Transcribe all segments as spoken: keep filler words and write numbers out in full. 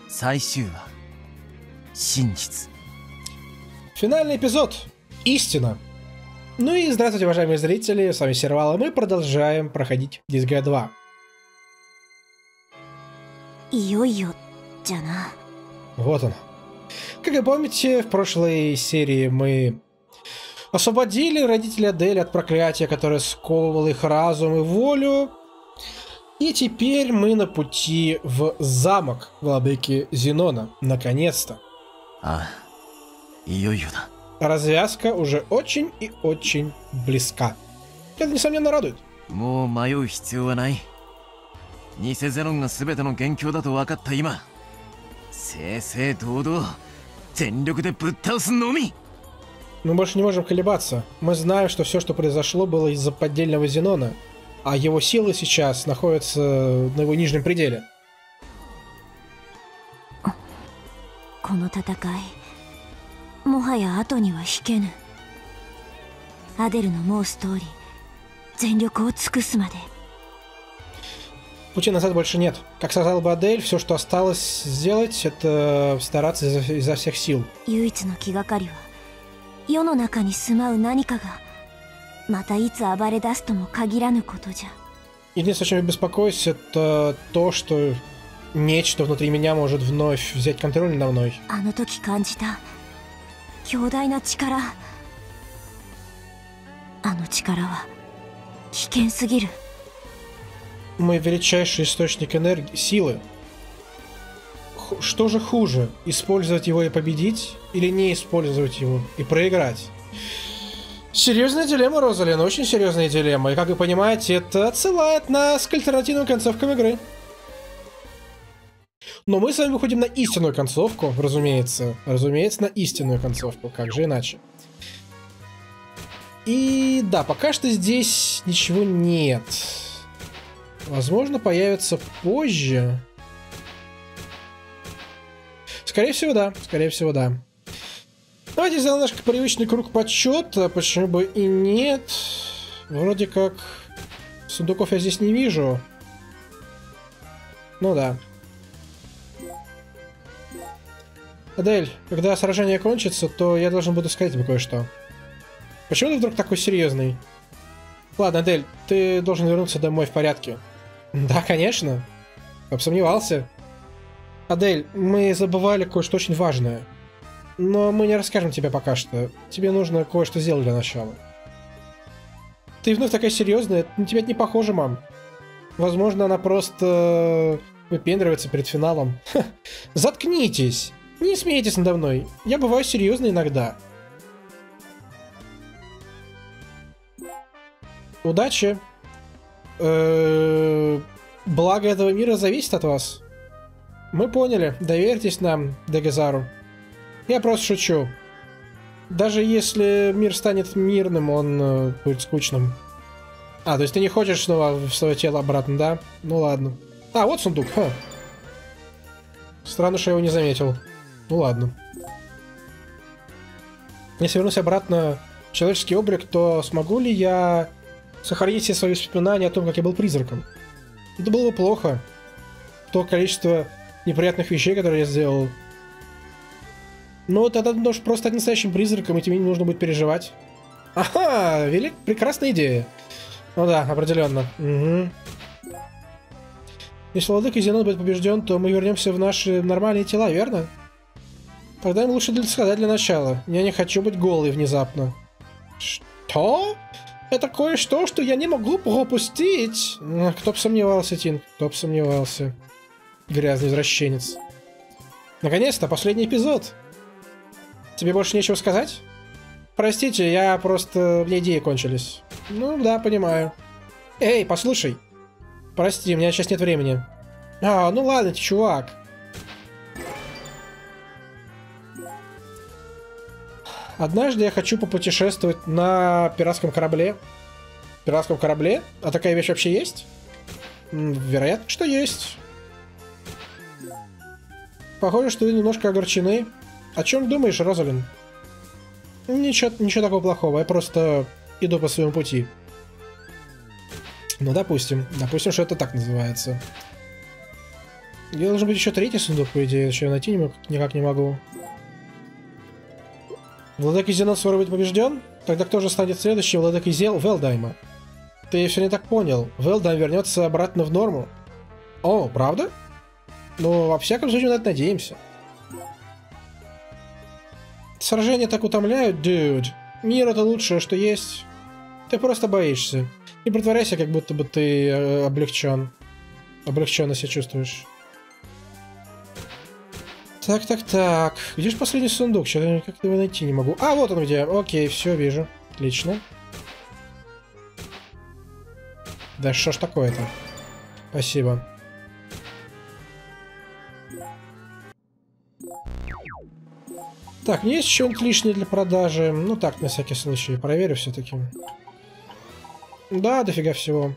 最終話真実 Финальный эпизод. Истина. Ну и здравствуйте, уважаемые зрители, с вами Сервал, и мы продолжаем проходить Disgaea два. いよいよじゃな。 Вот он. Как вы помните, в прошлой серии мы освободили родителей Адель от проклятия, которое сковывало их разум и волю. И теперь мы на пути в замок владыки Зенона. Наконец-то. ああいよいよだ Развязка уже очень и очень близка. Это, несомненно, радует. もう迷う必要はない偽ゼノンが全ての元凶だと分かった今正々堂々全力でぶっ倒すのみ Мы больше не можем колебаться. Мы знаем, что все, что произошло, было из-за поддельного Зенона, а его силы сейчас находятся на его нижнем пределе. この戦いもはや後には引けぬ。アデルの申す通り全力を尽くすまで。 Пути назад больше нет. Как сказал бы Адель, все, что осталось сделать, это стараться изо, изо всех сил. 唯一の気がかりは世の中に住まう何かがまたいつ暴れ出すとも限らぬことじゃ。 Единственное, о чем я беспокоюсь, это то, что нечто внутри меня может вновь взять контроль надо мной. あの時感じた強大な力。あの力は危険すぎる。 Мой величайший источник энергии, силы. Ху- Что же хуже? Использовать его и победить? Или не использовать его и проиграть? Серьезная дилемма, Розалин, очень серьезная дилемма. И, как вы понимаете, это отсылает нас к альтернативным концовкам игры. Но мы с вами выходим на истинную концовку, разумеется. Разумеется, на истинную концовку, как же иначе. И да, пока что здесь ничего нет. Возможно, появится позже. Скорее всего, да. Скорее всего, да. Давайте сделаем наш привычный круг подсчета. Почему бы и нет? Вроде как сундуков я здесь не вижу. Ну да. Адель, когда сражение кончится, то я должен буду сказать тебе кое-что. Почему ты вдруг такой серьезный? Ладно, Адель, ты должен вернуться домой в порядке. Да, конечно. Я бы сомневался. Адель, мы забывали кое-что очень важное. Но мы не расскажем тебе пока что. Тебе нужно кое-что сделать для начала. Ты вновь такая серьезная. На тебя это не похоже, мам. Возможно, она просто выпендривается перед финалом. Ха, заткнитесь. Не смейтесь надо мной. Я бываю серьезной иногда. Удачи. Э-э- благо этого мира зависит от вас. Мы поняли. Доверьтесь нам, Дегазару. Я просто шучу. Даже если мир станет мирным, он э, будет скучным. А, то есть ты не хочешь снова в свое тело обратно, да? Ну ладно. А, вот сундук. Ха. Странно, что я его не заметил. Ну ладно. Если вернусь обратно в человеческий облик, то смогу ли я сохранить все свои воспоминания о том, как я был призраком? Это было бы плохо. То количество неприятных вещей, которые я сделал. Но тогда ты можешь просто стать настоящим призраком, и тебе не нужно будет переживать. Ага, велик, прекрасная идея. Ну да, определенно. Угу. Если владыка Зенон будет побежден, то мы вернемся в наши нормальные тела, верно? Тогда им лучше сказать для начала. Я не хочу быть голой внезапно. Что? Это кое-что, что я не могу пропустить. Кто бы сомневался, Тин, кто бы сомневался. Грязный извращенец. Наконец-то, последний эпизод. Тебе больше нечего сказать? Простите, я просто... Мне идеи кончились. Ну да, понимаю. Эй, послушай. Прости, у меня сейчас нет времени. А, ну ладно, ты чувак. Однажды я хочу попутешествовать на пиратском корабле. Пиратском корабле? А такая вещь вообще есть? Вероятно, что есть. Похоже, что вы немножко огорчены. О чем думаешь, Розалин? Ничего, ничего такого плохого, я просто иду по своему пути. Ну, допустим. Допустим, что это так называется. Я должен быть еще третий сундук, по идее, еще найти не мог, никак не могу. Владыка Зенон скоро будет побежден? Тогда кто же станет следующим владыкой Зел Велдайма? Ты все не так понял. Велдайм вернется обратно в норму. О, правда? Ну, во всяком случае, на это надеемся. Сражения так утомляют, дюд. Мир — это лучшее, что есть. Ты просто боишься. Не притворяйся, как будто бы ты э, облегчен. Облегченно себя чувствуешь. Так, так, так. Где же последний сундук? Что-то как-то его найти не могу. А, вот он где. Окей, все, вижу. Отлично. Да что ж такое-то? Спасибо. Так, есть что-нибудь лишнее для продажи? Ну так, на всякий случай. Проверю все-таки. Да, дофига всего.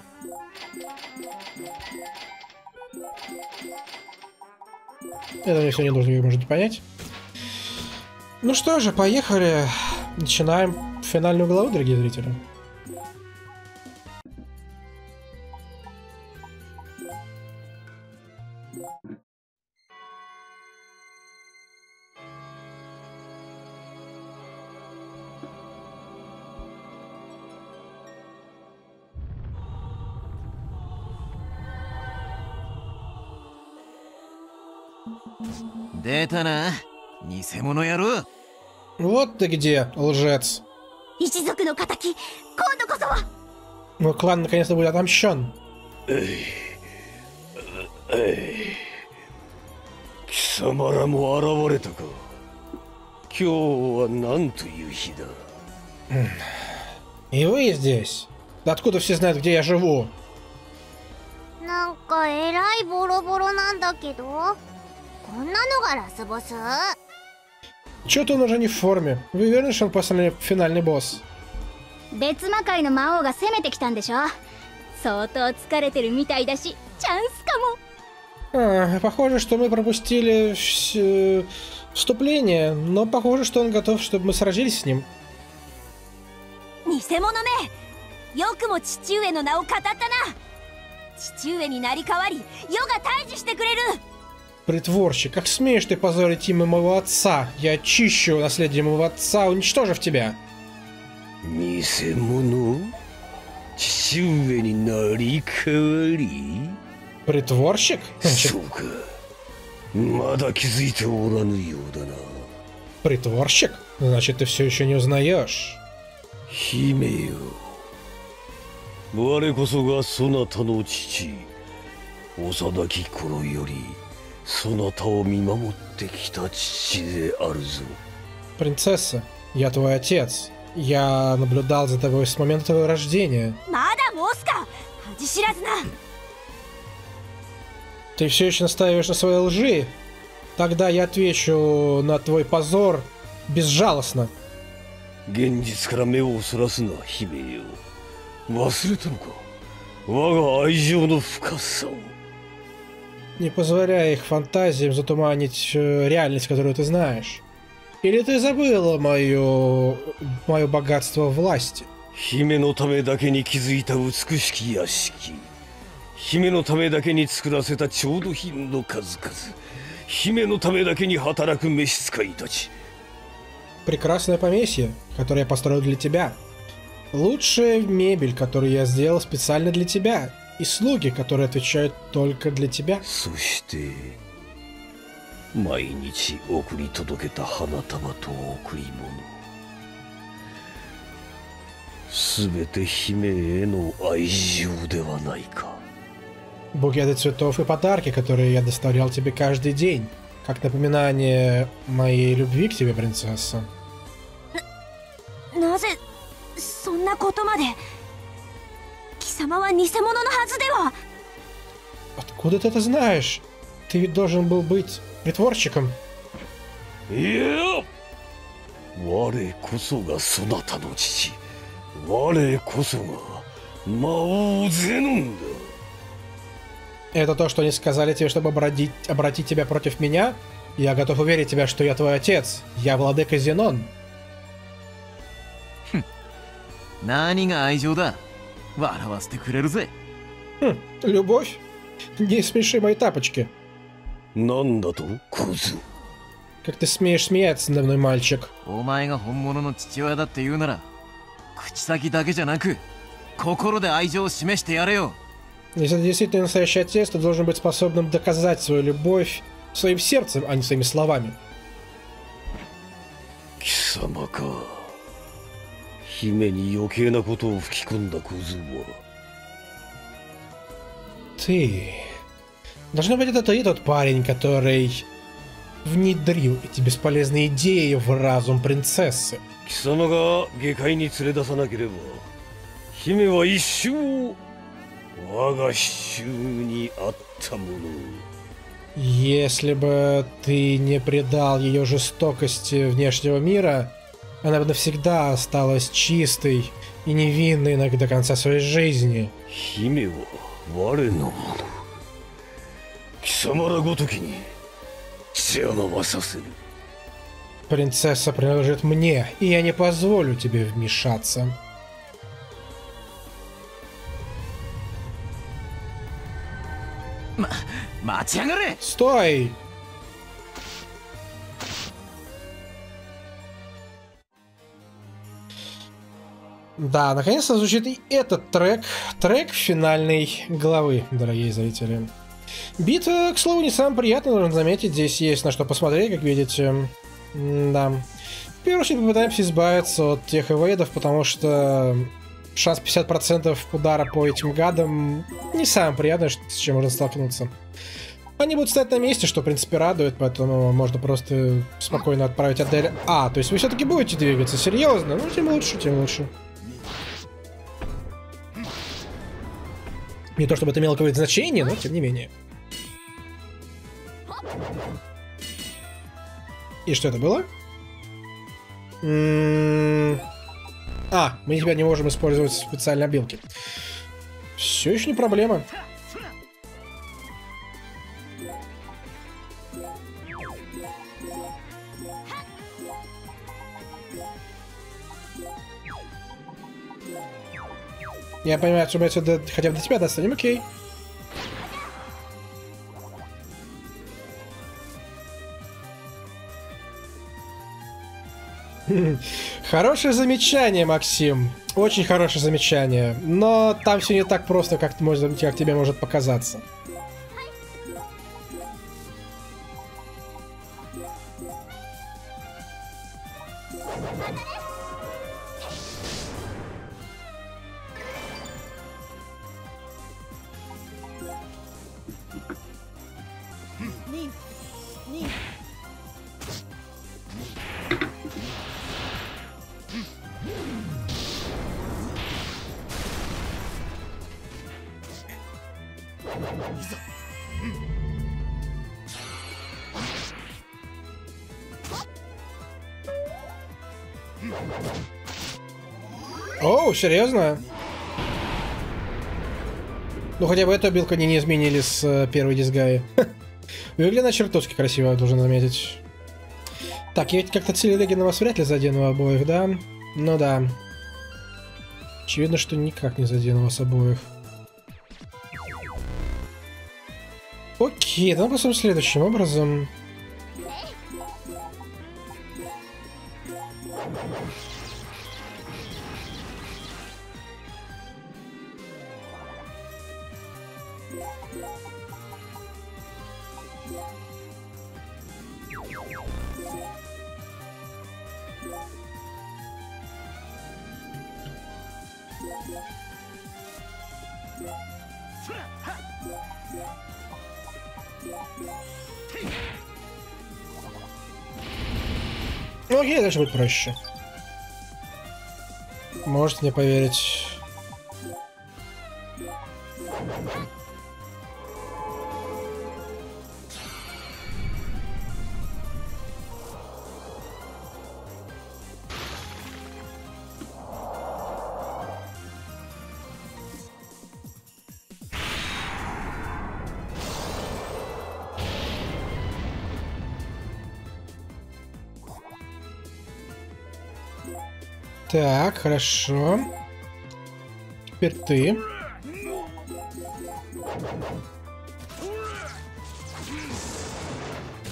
Это мне все не нужно, вы можете понять. Ну что же, поехали. Начинаем финальную главу, дорогие зрители. Детана, нисемоно яру. Вот ты где, лжец. Мой клан наконец-то будет отомщен. И вы здесь? Да откуда все знают, где я живу? Чё-то он уже не в форме. Вы уверены, что он последний финальный босс? А, похоже, что мы пропустили вс- вступление, но похоже, что он готов, чтобы мы сразились с ним. Притворщик, как смеешь ты позорить имя моего отца? Я очищу наследие моего отца, уничтожив тебя. Притворщик? Значит, притворщик? Значит, ты все еще не узнаешь. Принцесса, я твой отец. Я наблюдал за тобой с момента твоего рождения. Ты все еще настаиваешь на своей лжи? Тогда я отвечу на твой позор безжалостно. Не позволяй их фантазиям затуманить э, реальность, которую ты знаешь. Или ты забыла мое, мое богатство власти? Прекрасное поместье, которое я построил для тебя. Лучшая мебель, которую я сделал специально для тебя. И слуги, которые отвечают только для тебя. Букеты цветов и подарки, которые я доставлял тебе каждый день. Как напоминание моей любви к тебе, принцесса. Откуда ты это знаешь? Ты ведь должен был быть притворщиком. Это то, что они сказали тебе, чтобы обратить, обратить тебя против меня? Я готов уверить тебя, что я твой отец. Я владыка Зенон. Хм. Хм, любовь? Не смеши мои тапочки. なんだと、クズ。 Как ты смеешь смеяться надо мной, мальчик? お前が本物の父親だって言うなら、口先だけじゃなく心で愛情を示してやれよ。 Если ты действительно настоящий отец, ты должен быть способным доказать свою любовь своим сердцем, а не своими словами. 貴様か。姫に余計なことを吹き込んだクズは。 Ты... Должно быть, это ты тот парень, который внедрил эти бесполезные идеи в разум принцессы. 貴様が下界に連れ出さなければ、姫は一生我が手中にあったもの。 Если бы ты не предал ее жестокости внешнего мира, она бы навсегда осталась чистой и невинной до конца своей жизни. 姫は我のもの。貴様らごときに邪魔はさせる。 Принцесса принадлежит мне, и я не позволю тебе вмешаться. Стой! Да, наконец-то звучит и этот трек, трек финальной главы, дорогие зрители. Битва, к слову, не самая приятная, нужно заметить, здесь есть на что посмотреть, как видите. Да. В первую очередь попытаемся избавиться от тех эвейдов, потому что шанс пятьдесят процентов удара по этим гадам не самое приятное, с чем можно столкнуться. Они будут стоять на месте, что, в принципе, радует, поэтому можно просто спокойно отправить Адель. А, то есть вы все-таки будете двигаться серьезно? Ну, тем лучше, тем лучше. Не то чтобы это имело какое-то значение, но тем не менее. И что это было? М-м-м- а, мы теперь не можем использовать специальные обилки. Все еще не проблема. Я понимаю, что мы отсюда хотя бы до тебя достанем, окей. Хорошее замечание, Максим. Очень хорошее замечание. Но там все не так просто, как, может, как тебе может показаться. Оу, серьезно? Ну хотя бы эту обилку они не изменили с э, первой дисгаи. Выглядит она чертовски красиво, я должен заметить. Так, я ведь как-то целелеги на вас вряд ли задену обоих, да? Ну да. Очевидно, что никак не задену вас обоих. Окей, давай посмотрим следующим образом. Ну окей, дальше будет проще. Можете мне поверить. Так, хорошо. Теперь ты.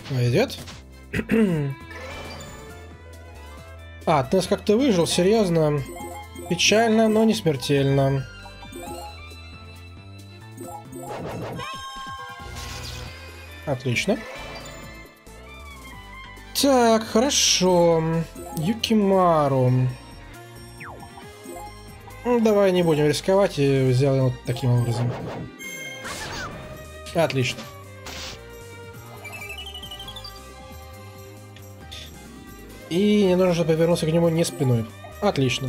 Пойдет. А, ты нас как-то выжил, серьезно. Печально, но не смертельно. Отлично. Так, хорошо. Юкимару. Ну, давай не будем рисковать и сделаем вот таким образом. Отлично. И не нужно повернуться к нему не спиной. Отлично.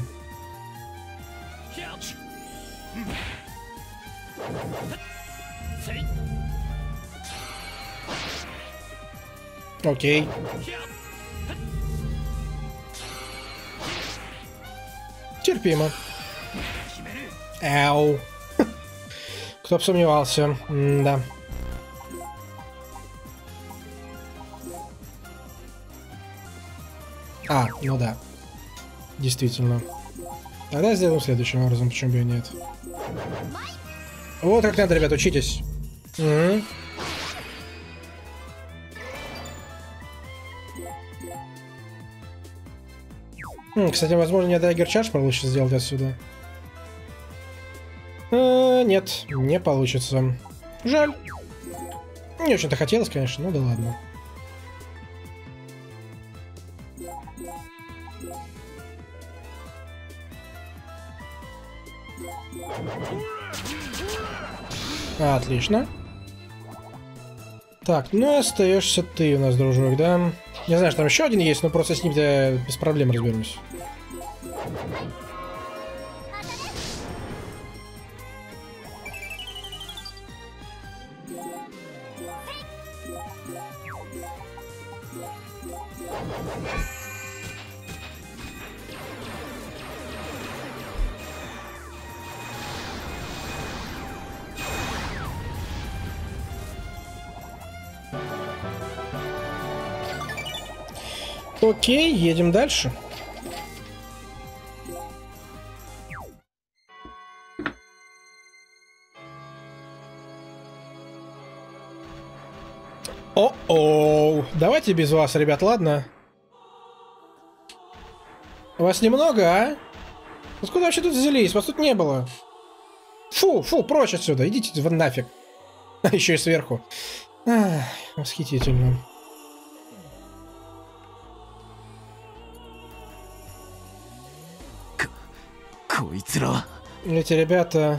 Окей. Терпимо. Эу. Кто бы сомневался. М-да. А, ну да. Действительно. Тогда сделаем следующим образом, почему бы и нет. Вот как надо, ребят, учитесь. Угу. Хм, кстати, возможно, не Dagger Charge получится сделать отсюда. А, нет, не получится. Жаль. Не очень-то хотелось, конечно, ну да ладно. Отлично. Так, ну и остаешься ты у нас, дружок, да? Не знаю, что там еще один есть, но просто с ним я без проблем разберусь. Окей, едем дальше. О-оу. Давайте без вас, ребят, ладно? Вас немного, а? Откуда вообще тут взялись? Вас тут не было. Фу, фу, прочь отсюда. Идите в нафиг. Еще и сверху. Ах, восхитительно. Эти ребята...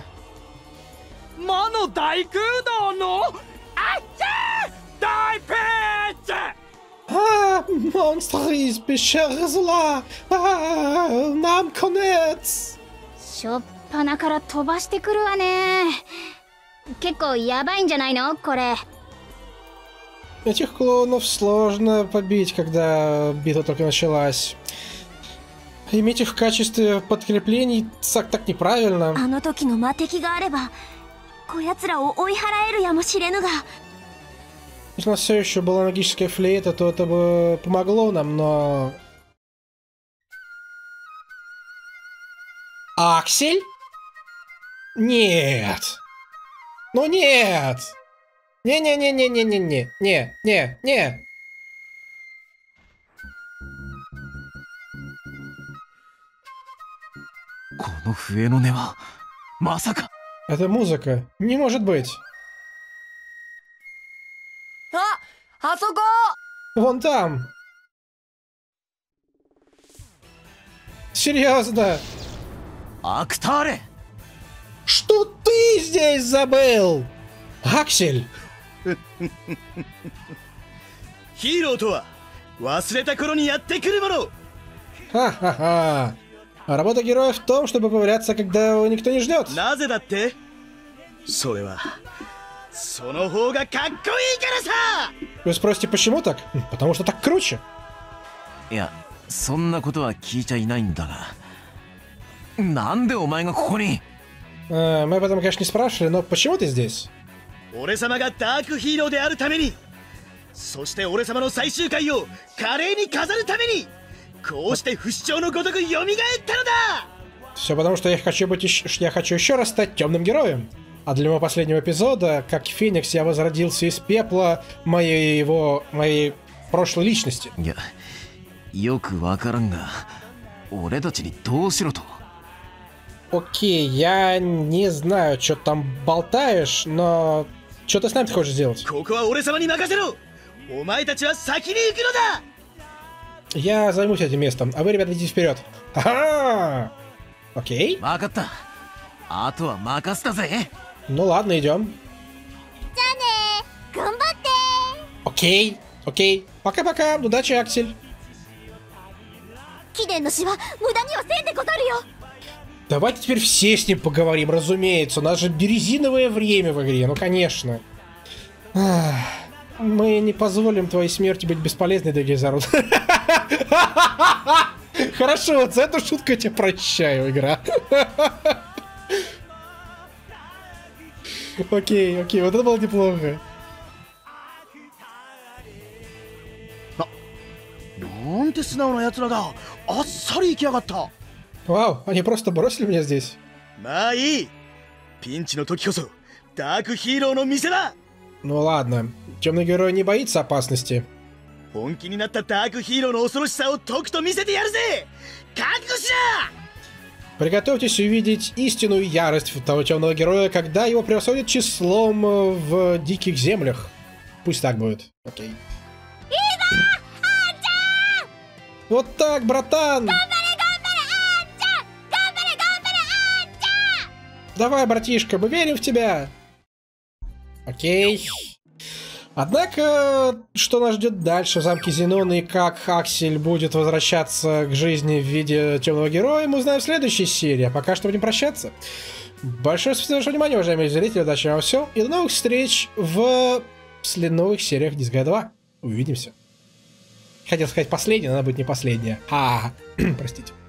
А, монстр из пещеры зла! А, нам конец! しょっぱなから飛ばしてくるわね。結構やばいんじゃないのこれ。 Этих клоунов сложно побить, когда битва только началась. Иметь их в качестве подкреплений так, так неправильно. あの時の魔敵があればこやつらを追い払えるやもしれぬが。 Если у нас все еще была магическая флейта, то это бы помогло нам, но... Аксель? Нет. Ну нет. Не-не-не-не-не-не-не. Не-не-не. Это музыка. Не может быть. Вон там. Серьезно? Актаре! Что ты здесь забыл? Аксель! Ха-ха-ха. Работа героя в том, чтобы появляться, когда его никто не ждет. Вы спросите, почему так? Потому что так круче. Я, そんなことは聞いちゃいないんだが。なんでお前がここに? А, мы об этом, конечно, не спрашивали, но почему ты здесь? 俺様がダークヒーローであるために、そして俺様の最終回を華麗に飾るために、こうして不死鳥のごとく蘇ったのだ。 Все потому, что я хочу быть еще, я хочу еще раз стать темным героем. А для моего последнего эпизода, как Феникс, я возродился из пепла моего, моей прошлой личности. いや、よくわからんが、俺たちにどうしろと。 Окей, я не знаю, что там болтаешь, но что ты с нами хочешь сделать? ここは俺様に任せろ。お前たちは先に行くのだ。 Я займусь этим местом, а вы, ребята, идите вперед. Ага! Окей. わかった。あとは任せたぜ。 Ну ладно, идем. じゃあね、頑張って。 Окей, окей. Пока-пока, удачи, Аксель. 貴殿の死は無駄にはせんでござるよ。 Давайте теперь все с ним поговорим, разумеется. У нас же березиновое время в игре, ну конечно. Ах, мы не позволим твоей смерти быть бесполезной, Дагизару. Хорошо, вот за эту шутку я тебе прощаю, игра. Окей, окей, вот это было неплохо. なんて素直な奴らがあっさり行きやがった。 Вау, они просто бросили меня здесь. まあいい。ピンチの時こそダークヒーローの見せ場。 Ну ладно, темный герой не боится опасности. 本気になったダークヒーローの恐ろしさをとくと見せてやるぜ。覚悟しな。 Приготовьтесь увидеть истинную ярость того темного героя, когда его превосходит числом в диких землях. Пусть так будет. Окей. Вот так, братан! Давай, братишка, мы верим в тебя! Окей. Однако, что нас ждет дальше в замке Зенона и как Аксель будет возвращаться к жизни в виде темного героя, мы узнаем в следующей серии. А пока что будем прощаться. Большое спасибо за ваше внимание, уважаемые зрители. Удачи вам всем. И до новых встреч в новых сериях Disgaea два. Увидимся. Хотел сказать последняя, но она будет не последняя. А, простите.